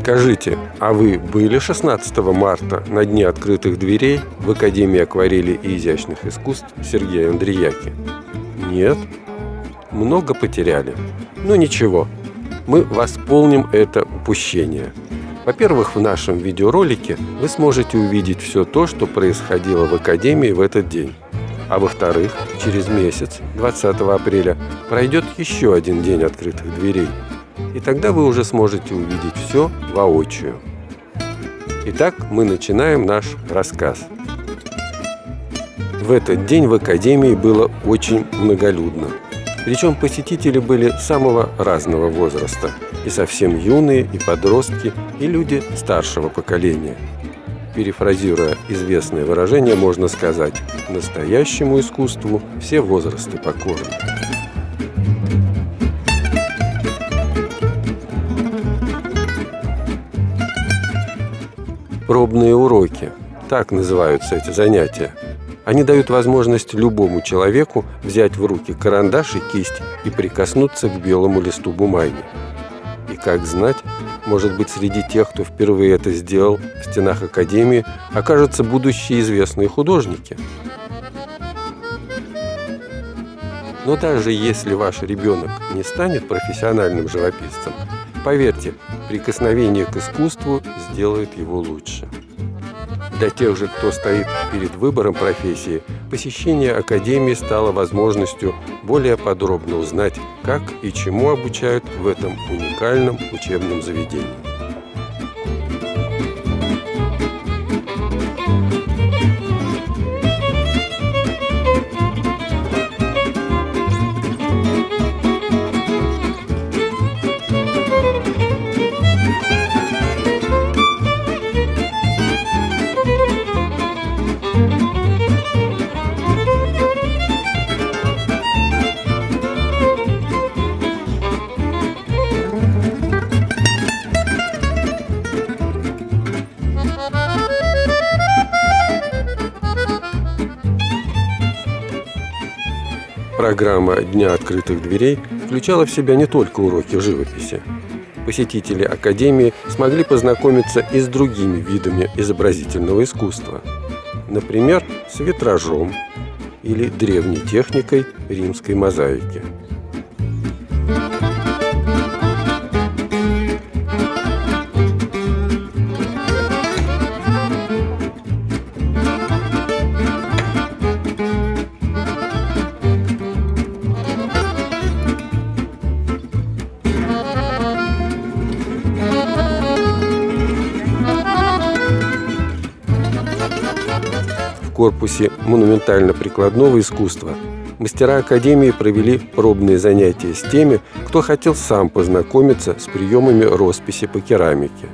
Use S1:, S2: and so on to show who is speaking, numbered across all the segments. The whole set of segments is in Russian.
S1: Скажите, а вы были 16 марта на Дне открытых дверей в Академии акварели и изящных искусств Сергея Андреяки? Нет? Много потеряли? Ну ничего, мы восполним это упущение. Во-первых, в нашем видеоролике вы сможете увидеть все то, что происходило в Академии в этот день. А во-вторых, через месяц, 20 апреля, пройдет еще один день открытых дверей. И тогда вы уже сможете увидеть все воочию. Итак, мы начинаем наш рассказ. В этот день в Академии было очень многолюдно. Причем посетители были самого разного возраста. И совсем юные, и подростки, и люди старшего поколения. Перефразируя известное выражение, можно сказать: настоящему искусству все возрасты покорны. Пробные уроки. Так называются эти занятия. Они дают возможность любому человеку взять в руки карандаш и кисть и прикоснуться к белому листу бумаги. И как знать, может быть, среди тех, кто впервые это сделал в стенах Академии, окажутся будущие известные художники. Но даже если ваш ребенок не станет профессиональным живописцем, поверьте, прикосновение к искусству сделает его лучше. Для тех же, кто стоит перед выбором профессии, посещение Академии стало возможностью более подробно узнать, как и чему обучают в этом уникальном учебном заведении. Программа Дня открытых дверей включала в себя не только уроки живописи. Посетители Академии смогли познакомиться и с другими видами изобразительного искусства. Например, с витражом или древней техникой римской мозаики. В корпусе монументально-прикладного искусства мастера Академии провели пробные занятия с теми, кто хотел сам познакомиться с приемами росписи по керамике.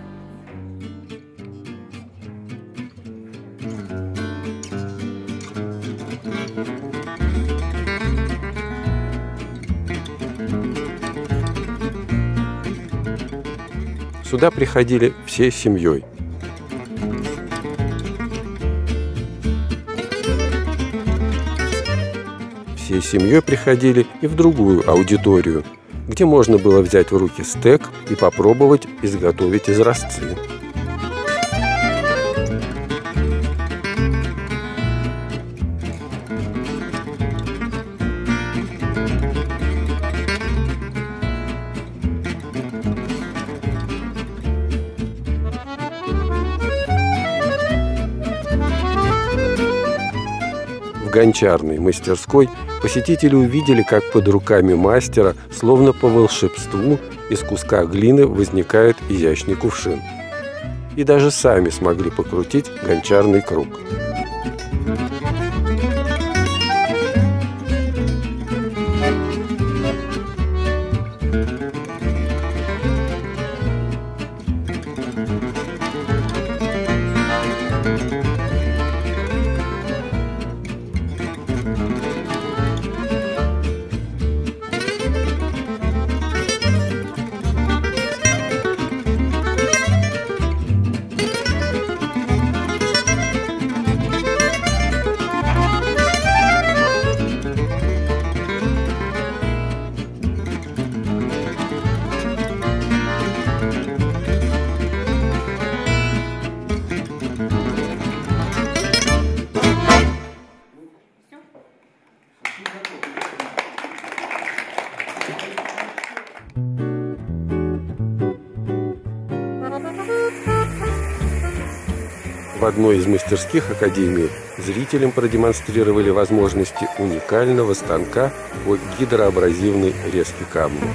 S1: Сюда приходили всей семьей. Всей семьей приходили и в другую аудиторию, где можно было взять в руки стек и попробовать изготовить изразцы. В гончарной мастерской посетители увидели, как под руками мастера, словно по волшебству, из куска глины возникает изящный кувшин. И даже сами смогли покрутить гончарный круг. В одной из мастерских Академии зрителям продемонстрировали возможности уникального станка по гидроабразивной резке камня.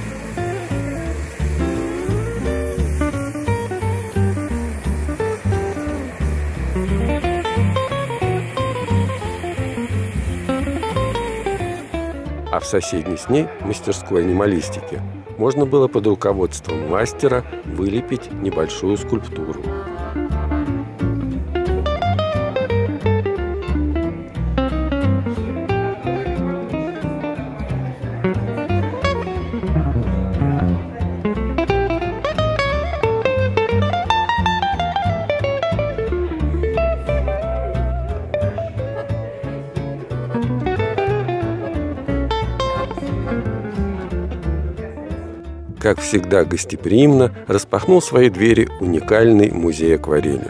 S1: А в соседней с ней, мастерской анималистики, можно было под руководством мастера вылепить небольшую скульптуру. Как всегда гостеприимно распахнул свои двери уникальный музей акварели.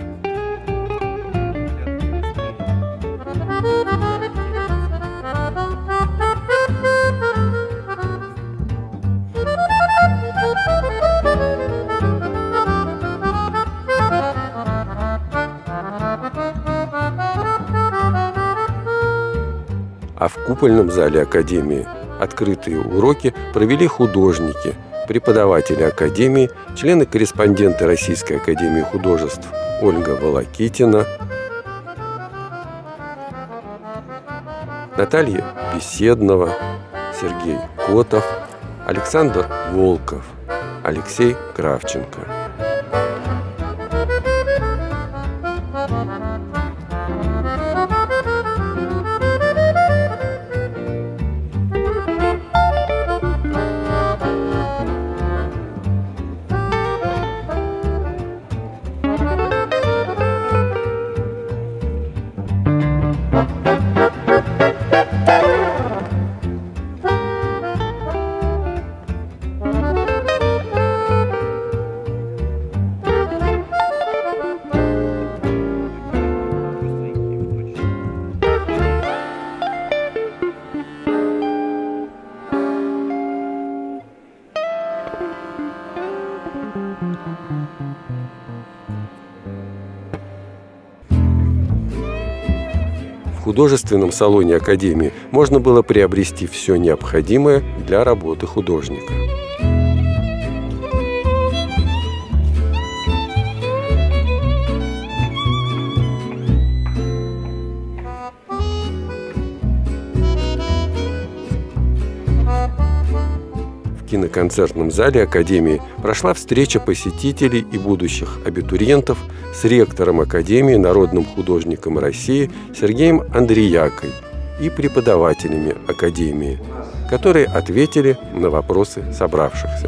S1: А в купольном зале Академии открытые уроки провели художники, преподаватели Академии, члены-корреспонденты Российской Академии Художеств Ольга Волокитина, Наталья Беседнова, Сергей Котов, Александр Волков, Алексей Кравченко. В художественном салоне Академии можно было приобрести все необходимое для работы художника. В киноконцертном зале Академии прошла встреча посетителей и будущих абитуриентов с ректором Академии, народным художником России Сергеем Андриякой и преподавателями Академии, которые ответили на вопросы собравшихся.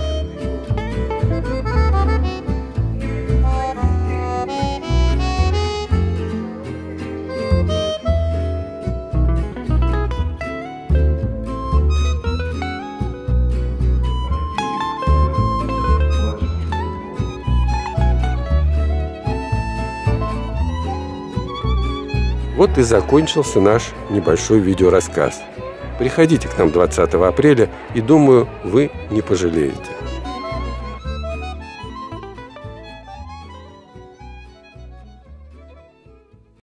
S1: Вот и закончился наш небольшой видеорассказ. Приходите к нам 20 апреля, и, думаю, вы не пожалеете.